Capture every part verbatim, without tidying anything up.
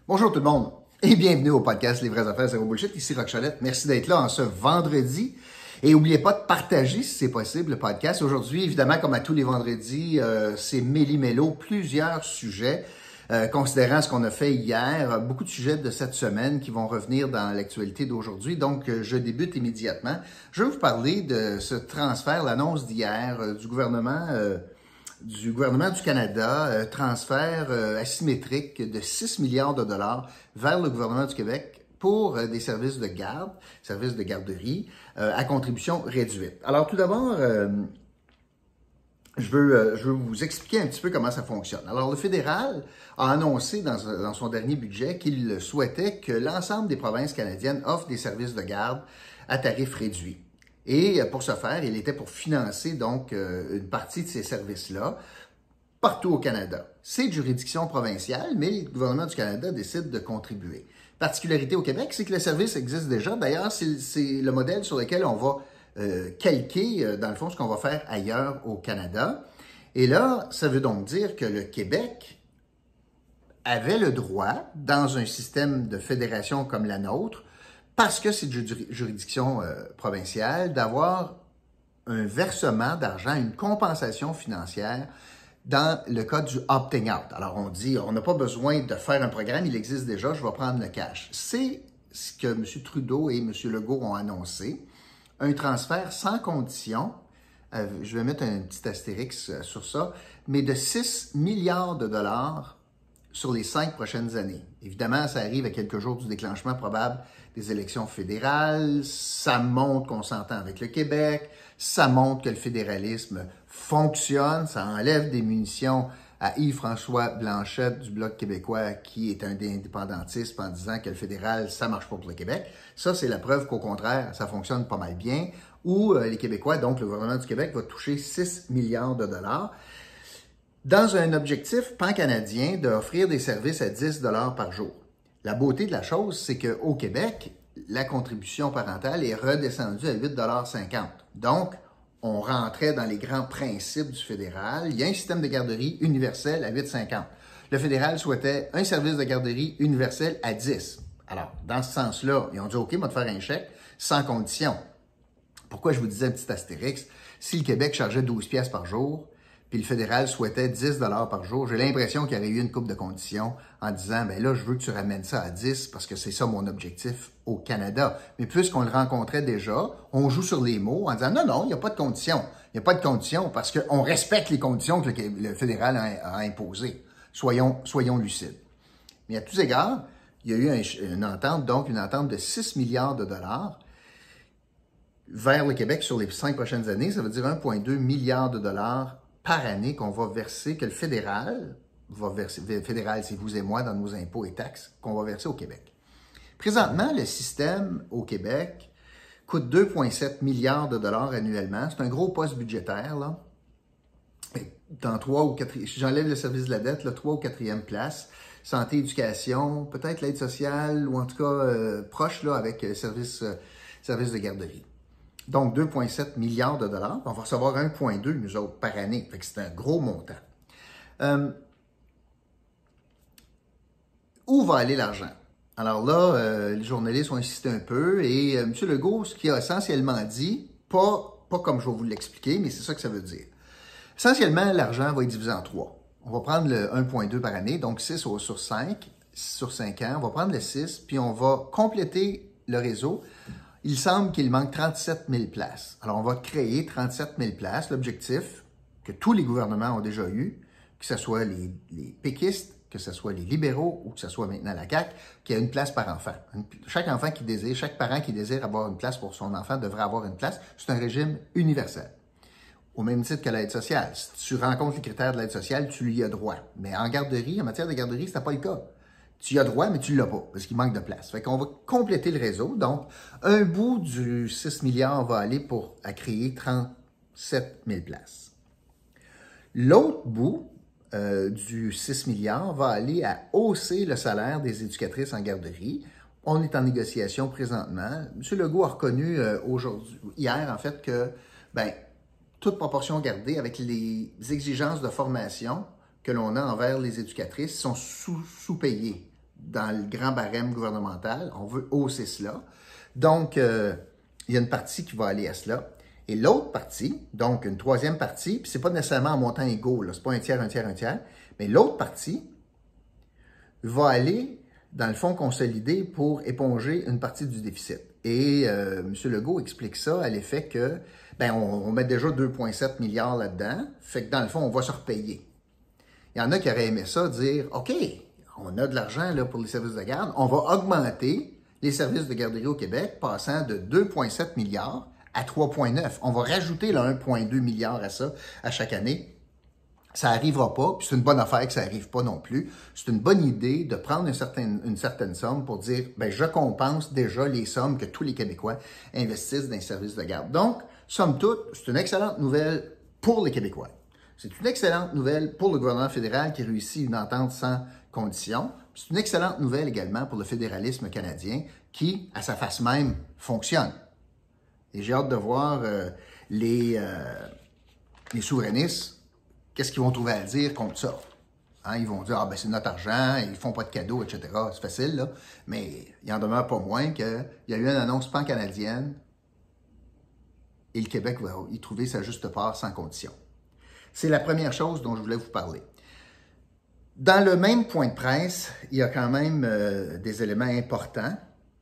Bonjour tout le monde et bienvenue au podcast Les vraies affaires zéro bullshit. Ici Roch Cholette. Merci d'être là en ce vendredi. Et n'oubliez pas de partager si c'est possible le podcast. Aujourd'hui, évidemment, comme à tous les vendredis, euh, c'est méli-mélo, plusieurs sujets. Euh, considérant ce qu'on a fait hier, beaucoup de sujets de cette semaine qui vont revenir dans l'actualité d'aujourd'hui. Donc, euh, je débute immédiatement. Je vais vous parler de ce transfert, l'annonce d'hier euh, du gouvernement euh, du gouvernement du Canada, euh, transfert euh, asymétrique de six milliards de dollars vers le gouvernement du Québec pour euh, des services de garde, services de garderie, euh, à contribution réduite. Alors, tout d'abord, euh, je veux, euh, je veux vous expliquer un petit peu comment ça fonctionne. Alors, le fédéral a annoncé dans, dans son dernier budget qu'il souhaitait que l'ensemble des provinces canadiennes offrent des services de garde à tarif réduit. Et pour ce faire, il était pour financer donc une partie de ces services-là partout au Canada. C'est de juridiction provinciale, mais le gouvernement du Canada décide de contribuer. Particularité au Québec, c'est que le service existe déjà. D'ailleurs, c'est le modèle sur lequel on va euh, calquer, dans le fond, ce qu'on va faire ailleurs au Canada. Et là, ça veut donc dire que le Québec avait le droit, dans un système de fédération comme la nôtre, parce que c'est de juridiction euh, provinciale, d'avoir un versement d'argent, une compensation financière dans le cas du opting out. Alors, on dit, on n'a pas besoin de faire un programme, il existe déjà, je vais prendre le cash. C'est ce que M. Trudeau et M. Legault ont annoncé, un transfert sans condition, euh, je vais mettre un petit astérix sur ça, mais de six milliards de dollars sur les cinq prochaines années. Évidemment, ça arrive à quelques jours du déclenchement probable des élections fédérales. Ça montre qu'on s'entend avec le Québec. Ça montre que le fédéralisme fonctionne. Ça enlève des munitions à Yves-François Blanchet du Bloc québécois qui est un indépendantiste en disant que le fédéral, ça marche pas pour le Québec. Ça, c'est la preuve qu'au contraire, ça fonctionne pas mal bien. Où euh, les Québécois, donc le gouvernement du Québec, va toucher six milliards de dollars. Dans un objectif pan-canadien d'offrir des services à dix dollars par jour. La beauté de la chose, c'est qu'au Québec, la contribution parentale est redescendue à huit dollars cinquante. Donc, on rentrait dans les grands principes du fédéral. Il y a un système de garderie universel à huit dollars cinquante. Le fédéral souhaitait un service de garderie universel à dix. Alors, dans ce sens-là, ils ont dit « OK, on va te faire un chèque sans condition ». Pourquoi je vous disais un petit astérix? Si le Québec chargeait douze piastres par jour, puis le fédéral souhaitait dix dollars par jour, j'ai l'impression qu'il y aurait eu une couple de conditions en disant, ben là, je veux que tu ramènes ça à dix parce que c'est ça mon objectif au Canada. Mais puisqu'on le rencontrait déjà, on joue sur les mots en disant, non, non, il n'y a pas de conditions. Il n'y a pas de conditions parce qu'on respecte les conditions que le, le fédéral a, a imposées. Soyons, soyons lucides. Mais à tous égards, il y a eu un, une entente, donc une entente de six milliards de dollars vers le Québec sur les cinq prochaines années. Ça veut dire un virgule deux milliard de dollars par année qu'on va verser, que le fédéral va verser, le fédéral, c'est vous et moi, dans nos impôts et taxes, qu'on va verser au Québec. Présentement, le système au Québec coûte deux virgule sept milliards de dollars annuellement. C'est un gros poste budgétaire, là. Dans trois ou quatre, si j'enlève le service de la dette, là, trois ou quatrième place. Santé, éducation, peut-être l'aide sociale, ou en tout cas euh, proche, là, avec euh, service, euh, service de garderie. Donc, deux virgule sept milliards de dollars. On va recevoir un virgule deux, nous autres, par année. Fait que c'est un gros montant. Euh, où va aller l'argent? Alors là, euh, les journalistes ont insisté un peu et euh, M. Legault, ce qu'il a essentiellement dit, pas, pas comme je vais vous l'expliquer, mais c'est ça que ça veut dire. Essentiellement, l'argent va être divisé en trois. On va prendre le un virgule deux par année, donc six sur cinq, sur cinq ans. On va prendre le six, puis on va compléter le réseau. Il semble qu'il manque trente-sept mille places. Alors, on va créer trente-sept mille places. L'objectif que tous les gouvernements ont déjà eu, que ce soit les, les péquistes, que ce soit les libéraux ou que ce soit maintenant la C A Q, qu'il y ait une place par enfant. Une, chaque enfant qui désire, chaque parent qui désire avoir une place pour son enfant devrait avoir une place. C'est un régime universel. Au même titre que l'aide sociale. Si tu rencontres les critères de l'aide sociale, tu y as droit. Mais en garderie, en matière de garderie, ce n'est pas le cas. Tu y as droit, mais tu ne l'as pas, parce qu'il manque de place. Fait qu'on va compléter le réseau. Donc, un bout du six milliards va aller pour à créer trente-sept mille places. L'autre bout euh, du six milliards va aller à hausser le salaire des éducatrices en garderie. On est en négociation présentement. M. Legault a reconnu euh, aujourd'hui, hier, en fait, que, ben, toute proportion gardée avec les exigences de formation que l'on a envers les éducatrices sont sous, sous-payées. dans le grand barème gouvernemental. On veut hausser cela. Donc, euh, il y a une partie qui va aller à cela. Et l'autre partie, donc une troisième partie, puis c'est pas nécessairement en montant égaux, là, c'est pas un tiers, un tiers, un tiers, mais l'autre partie va aller dans le fonds consolidé pour éponger une partie du déficit. Et euh, M. Legault explique ça à l'effet que, ben, on, on met déjà deux virgule sept milliards là-dedans, fait que dans le fond, on va se repayer. Il y en a qui auraient aimé ça, dire, OK, on a de l'argent là pour les services de garde, on va augmenter les services de garderie au Québec, passant de deux virgule sept milliards à trois virgule neuf. On va rajouter là, un virgule deux milliard à ça à chaque année. Ça n'arrivera pas, puis c'est une bonne affaire que ça n'arrive pas non plus. C'est une bonne idée de prendre une certaine, une certaine somme pour dire, ben je compense déjà les sommes que tous les Québécois investissent dans les services de garde. Donc, somme toute, c'est une excellente nouvelle pour les Québécois. C'est une excellente nouvelle pour le gouvernement fédéral qui réussit une entente sans condition. C'est une excellente nouvelle également pour le fédéralisme canadien qui, à sa face même, fonctionne. Et j'ai hâte de voir euh, les, euh, les souverainistes. Qu'est-ce qu'ils vont trouver à dire contre ça? Hein, ils vont dire, ah ben c'est notre argent, ils font pas de cadeaux, et cetera. C'est facile, là. Mais il en demeure pas moins qu'il y a eu une annonce pan-canadienne et le Québec va y trouver sa juste part sans condition. C'est la première chose dont je voulais vous parler. Dans le même point de presse, il y a quand même euh, des éléments importants.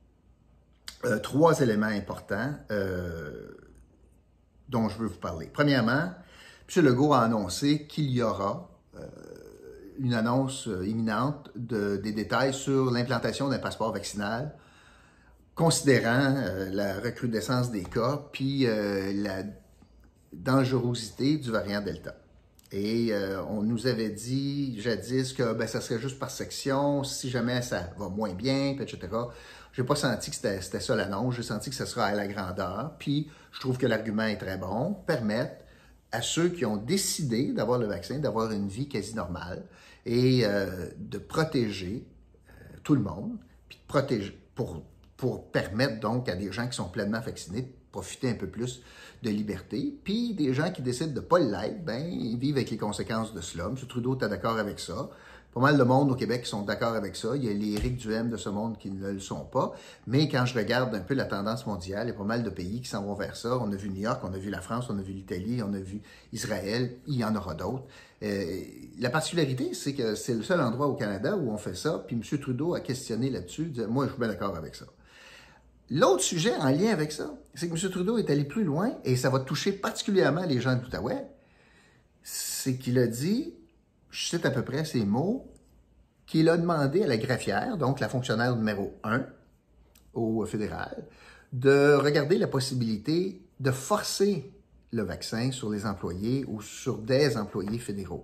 Euh, trois éléments importants euh, dont je veux vous parler. Premièrement, M. Legault a annoncé qu'il y aura euh, une annonce euh, imminente de, des détails sur l'implantation d'un passeport vaccinal, considérant euh, la recrudescence des cas, puis euh, la dangerosité du variant Delta. Et euh, on nous avait dit jadis que ben, ça serait juste par section, si jamais ça va moins bien, et cetera. Je n'ai pas senti que c'était, c'était ça l'annonce, j'ai senti que ça sera à la grandeur. Puis je trouve que l'argument est très bon, permettre à ceux qui ont décidé d'avoir le vaccin, d'avoir une vie quasi normale et euh, de protéger euh, tout le monde, puis de protéger, pour, pour permettre donc à des gens qui sont pleinement vaccinés de profiter un peu plus de liberté, puis des gens qui décident de ne pas l'être, ben, ils vivent avec les conséquences de cela. M. Trudeau est d'accord avec ça. Pas mal de monde au Québec qui sont d'accord avec ça. Il y a les Éric Duhem de ce monde qui ne le sont pas. Mais quand je regarde un peu la tendance mondiale, il y a pas mal de pays qui s'en vont vers ça. On a vu New York, on a vu la France, on a vu l'Italie, on a vu Israël. Il y en aura d'autres. Euh, la particularité, c'est que c'est le seul endroit au Canada où on fait ça. Puis M. Trudeau a questionné là-dessus. Il disait, moi, je suis bien d'accord avec ça. L'autre sujet en lien avec ça, c'est que M. Trudeau est allé plus loin et ça va toucher particulièrement les gens de l'Outaouais. C'est qu'il a dit, je cite à peu près ces mots, qu'il a demandé à la greffière, donc la fonctionnaire numéro un au fédéral, de regarder la possibilité de forcer le vaccin sur les employés ou sur des employés fédéraux.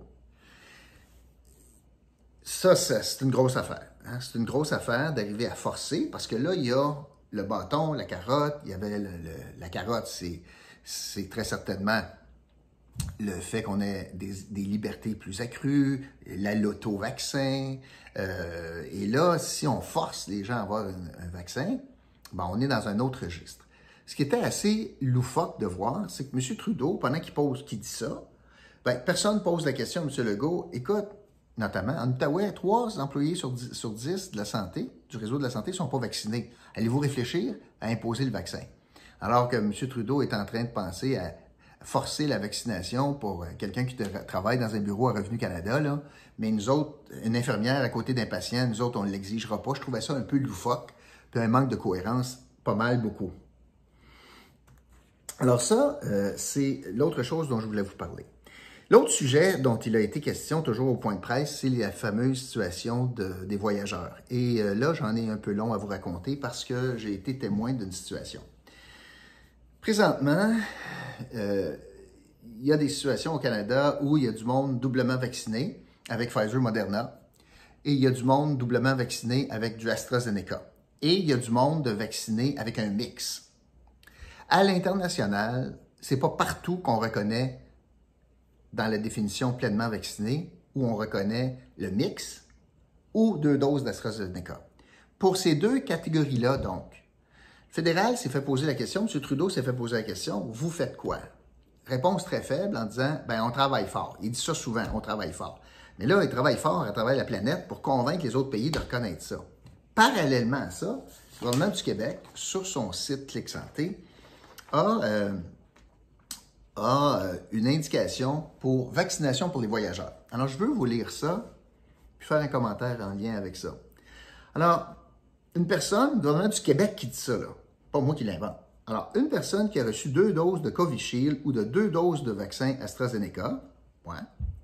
Ça, ça c'est une grosse affaire. Hein? C'est une grosse affaire d'arriver à forcer parce que là, il y a le bâton, la carotte. Il y avait le, le, la carotte, c'est, c'est très certainement le fait qu'on ait des, des libertés plus accrues, la loto-vaccin. Euh, et là, si on force les gens à avoir un, un vaccin, ben on est dans un autre registre. Ce qui était assez loufoque de voir, c'est que M. Trudeau, pendant qu'il pose, qu'il dit ça, ben, personne ne pose la question à M. Legault. Écoute, notamment, en Outaouais, trois employés sur dix, sur dix de la santé, du réseau de la santé, ne sont pas vaccinés. Allez-vous réfléchir à imposer le vaccin? Alors que M. Trudeau est en train de penser à forcer la vaccination pour quelqu'un qui travaille dans un bureau à Revenu Canada, là, mais nous autres, une infirmière à côté d'un patient, nous autres, on ne l'exigera pas. Je trouvais ça un peu loufoque, puis un manque de cohérence, pas mal, beaucoup. Alors ça, euh, c'est l'autre chose dont je voulais vous parler. L'autre sujet dont il a été question, toujours au point de presse, c'est la fameuse situation de, des voyageurs. Et euh, là, j'en ai un peu long à vous raconter parce que j'ai été témoin d'une situation. Présentement, euh, il y a des situations au Canada où il y a du monde doublement vacciné avec Pfizer Moderna et il y a du monde doublement vacciné avec du AstraZeneca. Et il y a du monde vacciné avec un mix. À l'international, c'est pas partout qu'on reconnaît dans la définition pleinement vacciné où on reconnaît le mix ou deux doses d'AstraZeneca. Pour ces deux catégories-là, donc, le fédéral s'est fait poser la question, M. Trudeau s'est fait poser la question, vous faites quoi? Réponse très faible en disant, ben on travaille fort. Il dit ça souvent, on travaille fort. Mais là, il travaille fort à travers la planète pour convaincre les autres pays de reconnaître ça. parallèlement à ça, le gouvernement du Québec, sur son site Clic Santé, a, euh, a euh, une indication pour vaccination pour les voyageurs. Alors, je veux vous lire ça, puis faire un commentaire en lien avec ça. Alors, une personne, le gouvernement du Québec qui dit ça, là, pas moi qui l'invente. Alors, une personne qui a reçu deux doses de Covishield ou de deux doses de vaccin AstraZeneca, ouais,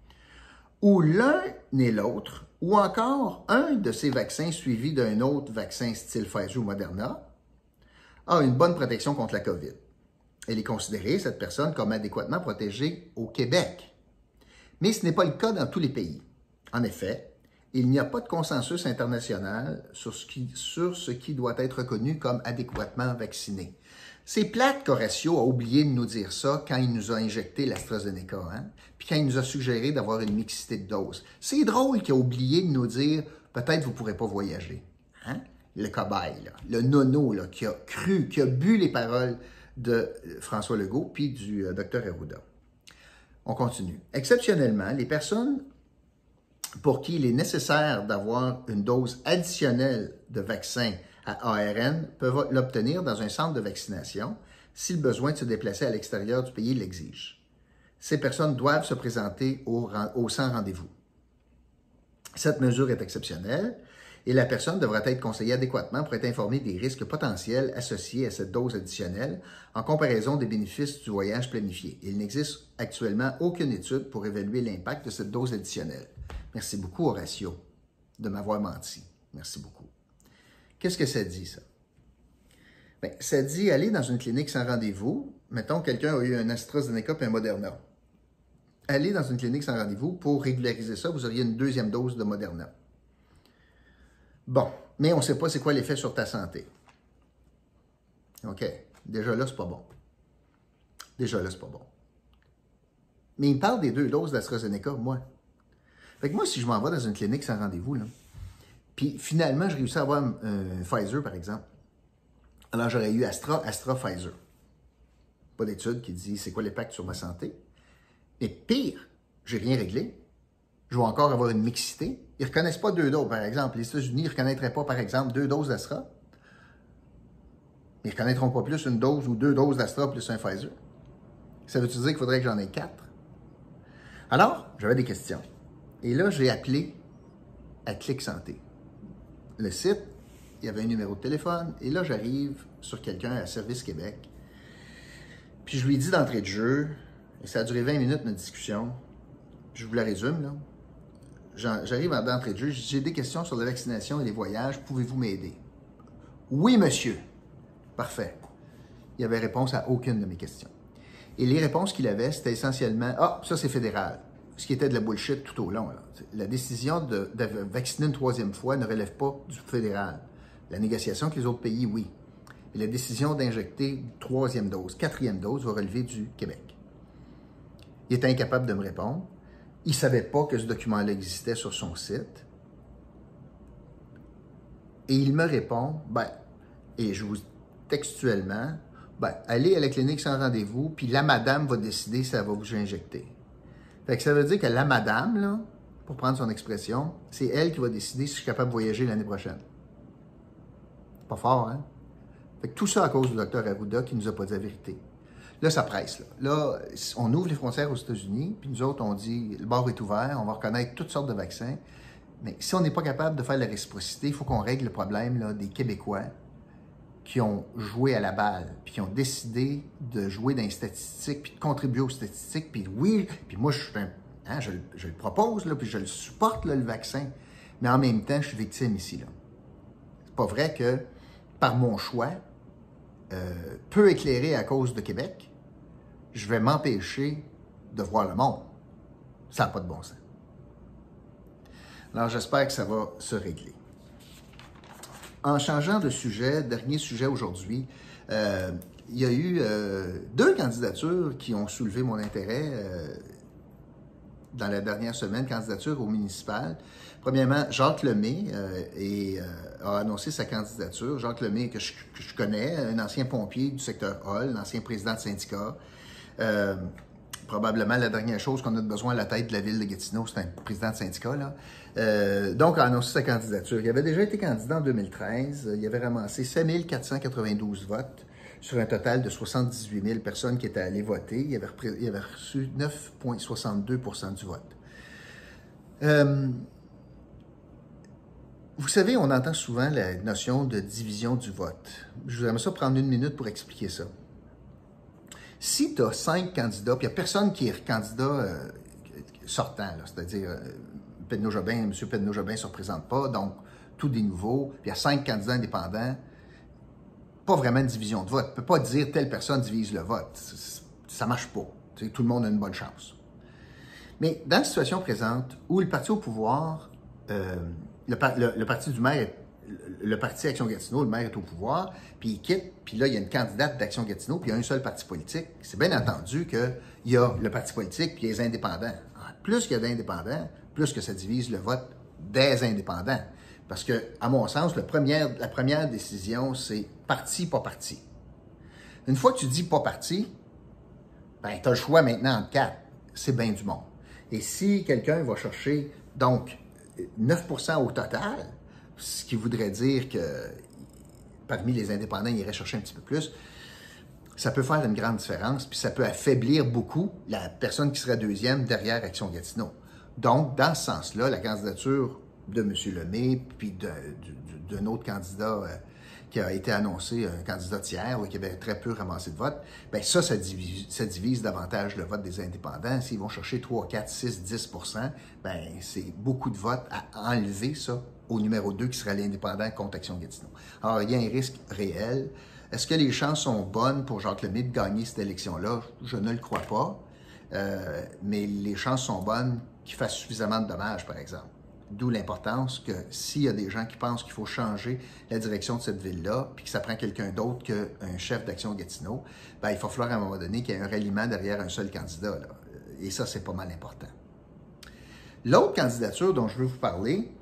ou l'un et l'autre, ou encore un de ces vaccins suivi d'un autre vaccin style Pfizer ou Moderna, a une bonne protection contre la COVID. Elle est considérée, cette personne, comme adéquatement protégée au Québec. Mais ce n'est pas le cas dans tous les pays. En effet, il n'y a pas de consensus international sur ce qui, sur ce qui doit être reconnu comme adéquatement vacciné. C'est plate qu'Horacio a oublié de nous dire ça quand il nous a injecté l'AstraZeneca, hein? Puis quand il nous a suggéré d'avoir une mixité de doses. C'est drôle qu'il a oublié de nous dire « peut-être vous ne pourrez pas voyager hein? ». Le cobaye, là, le nono là, qui a cru, qui a bu les paroles de François Legault puis du euh, docteur Arruda. On continue. Exceptionnellement, les personnes pour qui il est nécessaire d'avoir une dose additionnelle de vaccin à A R N peuvent l'obtenir dans un centre de vaccination si le besoin de se déplacer à l'extérieur du pays l'exige. Ces personnes doivent se présenter au, au sans rendez-vous. Cette mesure est exceptionnelle et la personne devra être conseillée adéquatement pour être informée des risques potentiels associés à cette dose additionnelle en comparaison des bénéfices du voyage planifié. Il n'existe actuellement aucune étude pour évaluer l'impact de cette dose additionnelle. Merci beaucoup, Horacio, de m'avoir menti. Merci beaucoup. Qu'est-ce que ça dit, ça? Bien, ça dit aller dans une clinique sans rendez-vous. Mettons, quelqu'un a eu un AstraZeneca et un Moderna. Aller dans une clinique sans rendez-vous, pour régulariser ça, vous auriez une deuxième dose de Moderna. Bon, mais on ne sait pas c'est quoi l'effet sur ta santé. OK, déjà là, c'est pas bon. Déjà là, c'est pas bon. Mais il me parle des deux doses d'AstraZeneca, moi. Fait que moi, si je m'en vais dans une clinique sans rendez-vous, là, puis finalement, je réussis à avoir un, un Pfizer, par exemple, alors j'aurais eu Astra, Astra, Pfizer. Pas d'étude qui dit c'est quoi l'impact sur ma santé. Mais pire, j'ai rien réglé. Je vais encore avoir une mixité. Ils ne reconnaissent pas deux doses, par exemple. Les États-Unis ne reconnaîtraient pas, par exemple, deux doses d'Astra. Ils ne reconnaîtront pas plus une dose ou deux doses d'Astra plus un Pfizer. Ça veut-tu dire qu'il faudrait que j'en ai quatre? Alors, j'avais des questions. Et là, j'ai appelé à Clic Santé. Le site, il y avait un numéro de téléphone. Et là, j'arrive sur quelqu'un à Service Québec. Puis je lui ai dit d'entrée de jeu, et ça a duré vingt minutes notre discussion. Je vous la résume, là. J'arrive d'entrée de jeu, j'ai des questions sur la vaccination et les voyages. Pouvez-vous m'aider? Oui, monsieur. Parfait. Il n'y avait réponse à aucune de mes questions. Et les réponses qu'il avait, c'était essentiellement « Ah, ça c'est fédéral ». Ce qui était de la bullshit tout au long. Là. La décision de, de vacciner une troisième fois ne relève pas du fédéral. La négociation avec les autres pays, oui. Et la décision d'injecter une troisième dose, quatrième dose, va relever du Québec. Il était incapable de me répondre. Il ne savait pas que ce document-là existait sur son site. Et il me répond, ben, et je vous textuellement, ben, allez à la clinique sans rendez-vous, puis la madame va décider si elle va vous injecter. Fait que ça veut dire que la madame, là, pour prendre son expression, c'est elle qui va décider si je suis capable de voyager l'année prochaine. Pas fort, hein? Fait que tout ça à cause du docteur Arruda qui ne nous a pas dit la vérité. Là, ça presse. Là. là, on ouvre les frontières aux États-Unis, puis nous autres, on dit, le bord est ouvert, on va reconnaître toutes sortes de vaccins. Mais si on n'est pas capable de faire la réciprocité, il faut qu'on règle le problème là, des Québécois qui ont joué à la balle, puis qui ont décidé de jouer dans les statistiques, puis de contribuer aux statistiques, puis oui, puis moi, je, hein, je, je le propose, là, puis je le supporte, là, le vaccin, mais en même temps, je suis victime ici. Là. C'est pas vrai que, par mon choix, euh, peu éclairé à cause de Québec, je vais m'empêcher de voir le monde. Ça n'a pas de bon sens. Alors, j'espère que ça va se régler. En changeant de sujet, dernier sujet aujourd'hui, euh, il y a eu euh, deux candidatures qui ont soulevé mon intérêt euh, dans la dernière semaine, candidature au municipal. Premièrement, Jacques Lemay euh, et, euh, a annoncé sa candidature. Jacques Lemay, que je, que je connais, un ancien pompier du secteur Hall, un ancien président de syndicat. Euh, probablement la dernière chose qu'on a besoin à la tête de la ville de Gatineau, c'est un président de syndicat, là. Euh, donc, a annoncé sa candidature. Il avait déjà été candidat en deux mille treize. Il avait ramassé cinq mille quatre cent quatre-vingt-douze votes sur un total de soixante-dix-huit mille personnes qui étaient allées voter. Il avait, il avait reçu neuf virgule soixante-deux pour cent du vote. Euh, vous savez, on entend souvent la notion de division du vote. Je voudrais ça prendre une minute pour expliquer ça. Si tu as cinq candidats, puis il n'y a personne qui est candidat euh, sortant, c'est-à-dire euh, Pedneau-Jobin, M. Pedneau-Jobin ne se représente pas, donc tout des nouveaux, puis il y a cinq candidats indépendants, pas vraiment de division de vote. On ne peut pas dire telle personne divise le vote. Ça ne marche pas. T'sais, tout le monde a une bonne chance. Mais dans la situation présente, où le parti au pouvoir, euh, le, le, le parti du maire, le, le parti Action Gatineau, le maire est au pouvoir, puis il quitte, puis là, il y a une candidate d'Action Gatineau, puis il y a un seul parti politique. C'est bien entendu qu'il y a le parti politique, puis les indépendants. Plus qu'il y a d'indépendants, plus que ça divise le vote des indépendants. Parce que, à mon sens, le premier, la première décision, c'est parti, pas parti. Une fois que tu dis pas parti, ben, tu as le choix maintenant entre quatre. C'est bien du monde. Et si quelqu'un va chercher, donc, neuf pour cent au total, ce qui voudrait dire que parmi les indépendants, il irait chercher un petit peu plus, ça peut faire une grande différence, puis ça peut affaiblir beaucoup la personne qui serait deuxième derrière Action Gatineau. Donc, dans ce sens-là, la candidature de M. Lemay, puis d'un autre candidat euh, qui a été annoncé, un candidat tiers, là, qui avait très peu ramassé de votes, bien ça, ça divise, ça divise davantage le vote des indépendants. S'ils vont chercher trois, quatre, six, dix pour cent, bien c'est beaucoup de votes à enlever, ça, au numéro deux, qui serait l'indépendant contre Action Gatineau. Alors, il y a un risque réel. Est-ce que les chances sont bonnes pour Jacques Lemay de gagner cette élection-là? Je ne le crois pas, euh, mais les chances sont bonnes qu'il fasse suffisamment de dommages, par exemple. D'où l'importance que s'il y a des gens qui pensent qu'il faut changer la direction de cette ville-là, puis que ça prend quelqu'un d'autre qu'un chef d'Action Gatineau, bien, il va falloir à un moment donné qu'il y ait un ralliement derrière un seul candidat, là. Et ça, c'est pas mal important. L'autre candidature dont je veux vous parler,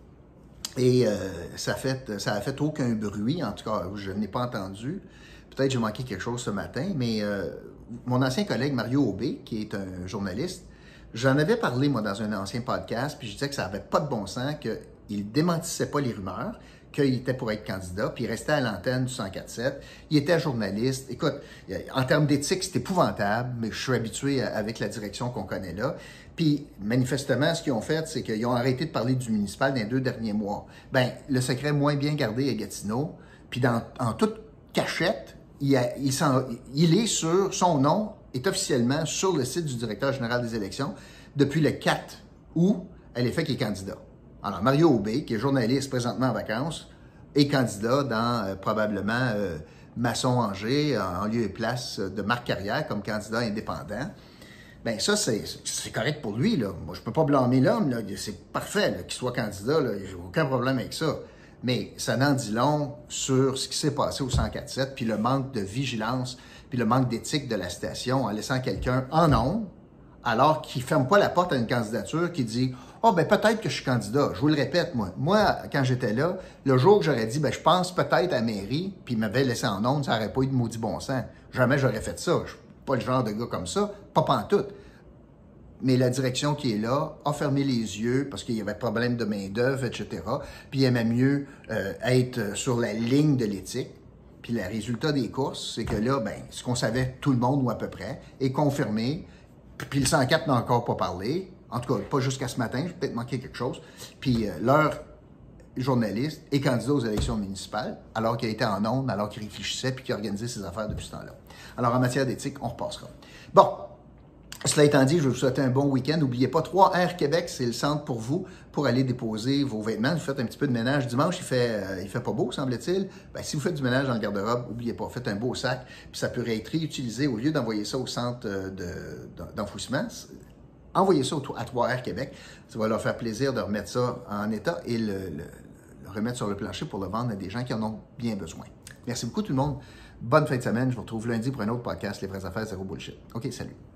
et euh, ça, fait, ça a fait aucun bruit, en tout cas, je n'ai pas entendu. Peut-être que j'ai manqué quelque chose ce matin, mais euh, mon ancien collègue Mario Aubé, qui est un journaliste, j'en avais parlé, moi, dans un ancien podcast, puis je disais que ça n'avait pas de bon sens, qu'il ne démentissait pas les rumeurs, qu'il était pour être candidat, puis il restait à l'antenne du cent quatre sept. Il était journaliste. Écoute, en termes d'éthique, c'est épouvantable, mais je suis habitué avec la direction qu'on connaît là. Puis, manifestement, ce qu'ils ont fait, c'est qu'ils ont arrêté de parler du municipal dans les deux derniers mois. Bien, le secret moins bien gardé à Gatineau, puis dans, en toute cachette, il, a, il, il est sur son nom, est officiellement sur le site du directeur général des élections depuis le quatre août à l'effet qu'il est candidat. Alors, Mario Aubé, qui est journaliste présentement en vacances, est candidat dans euh, probablement euh, Masson-Angers, en lieu et place de Marc Carrière comme candidat indépendant. Bien, ça, c'est correct pour lui, là. Moi, je ne peux pas blâmer l'homme, là. C'est parfait qu'il soit candidat, là. J'ai aucun problème avec ça. Mais ça n'en dit long sur ce qui s'est passé au cent quatre sept, puis le manque de vigilance, puis le manque d'éthique de la station en laissant quelqu'un en ombre, alors qu'il ne ferme pas la porte à une candidature qui dit « Ah, oh, ben peut-être que je suis candidat. » Je vous le répète, moi. Moi, quand j'étais là, le jour que j'aurais dit « Ben je pense peut-être à la mairie », puis il m'avait laissé en ondes, ça n'aurait pas eu de maudit bon sens. Jamais j'aurais fait ça. Je ne suis pas le genre de gars comme ça, pas pantoute. Mais la direction qui est là a fermé les yeux parce qu'il y avait problème de main-d'œuvre, et cetera. Puis il aimait mieux euh, être sur la ligne de l'éthique. Puis le résultat des courses, c'est que là, ben, ce qu'on savait tout le monde ou à peu près est confirmé. Puis le cent quatre n'a encore pas parlé. En tout cas, pas jusqu'à ce matin. J'ai peut-être manqué quelque chose. Puis euh, leur journaliste est candidat aux élections municipales alors qu'il était en ondes, alors qu'il réfléchissait puis qu'il organisait ses affaires depuis ce temps-là. Alors en matière d'éthique, on repassera. Bon. Cela étant dit, je vais vous souhaiter un bon week-end. N'oubliez pas, trois R Québec, c'est le centre pour vous, pour aller déposer vos vêtements. Vous faites un petit peu de ménage dimanche, il fait, euh, il fait pas beau, semble-t-il. Ben, si vous faites du ménage dans le garde-robe, n'oubliez pas, faites un beau sac, puis ça peut être réutilisé. Au lieu d'envoyer ça au centre d'enfouissement, envoyez ça à trois R Québec. Ça va leur faire plaisir de remettre ça en état et le, le, le remettre sur le plancher pour le vendre à des gens qui en ont bien besoin. Merci beaucoup tout le monde. Bonne fin de semaine. Je vous retrouve lundi pour un autre podcast, Les vraies affaires, zéro bullshit. OK, salut.